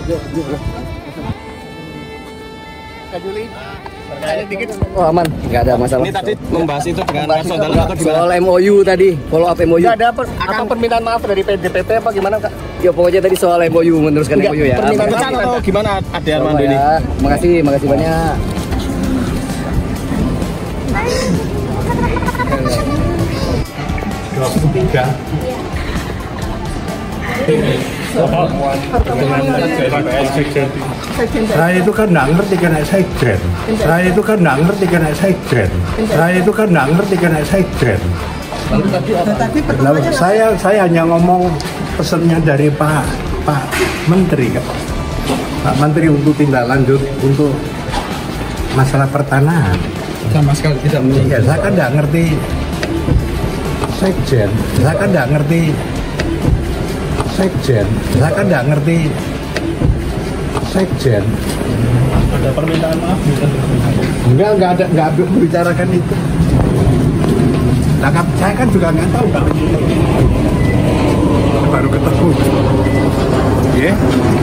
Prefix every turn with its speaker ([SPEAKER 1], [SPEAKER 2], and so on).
[SPEAKER 1] Yuk.
[SPEAKER 2] Kak Juli, terkait dikit.
[SPEAKER 1] Oh aman, nggak ada masalah.
[SPEAKER 3] Ini tadi membahas itu dengan saudara atau gimana?
[SPEAKER 1] Soal MOU tadi, follow up MOU.
[SPEAKER 2] Nggak ada akan permintaan maaf dari PDPT apa gimana Kak?
[SPEAKER 1] Ya pokoknya tadi soal MOU, meneruskan
[SPEAKER 2] Enggak,
[SPEAKER 1] MOU ya.
[SPEAKER 2] permintaan
[SPEAKER 3] Pesan atau gimana Ade Armando ini?
[SPEAKER 1] Ya. Makasih banyak.
[SPEAKER 4] Saya itu kan nggak ngerti kena sekjen. Saya itu kan nggak ngerti kena sekjen. Saya itu kan nggak ngerti kena sekjen. Saya hanya ngomong pesannya dari Pak Menteri kan. Pak Menteri untuk tindak lanjut untuk masalah pertanahan.
[SPEAKER 5] Sama sekali tidak mengerti.
[SPEAKER 4] Ya, saya kan nggak ngerti sekjen. Saya kan nggak ngerti sekjen. Saya kan nggak ngerti sekjen.
[SPEAKER 5] Ada permintaan maaf gitu.
[SPEAKER 4] Nggak ada membicarakan itu. Nah, saya kan juga nggak tahu kalau itu baru ketemu. Ya.